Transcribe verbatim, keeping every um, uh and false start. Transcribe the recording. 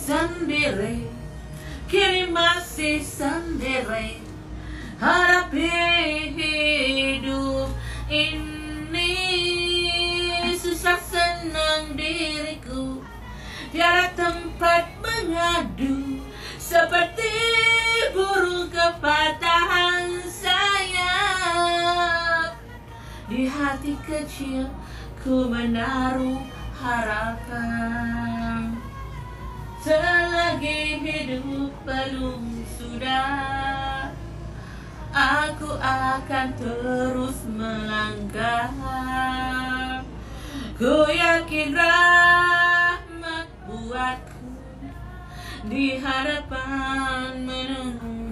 sendiri, kini masih sendiri hadapi hidup ini. Susah senang diriku, tiada tempat mengadu, seperti burung kepatahan sayap. Di hati kecil ku menaruh harapan, selagi hidup belum sudah, aku akan terus melangkah. Ku yakin rahmat buatku di hadapan menunggu.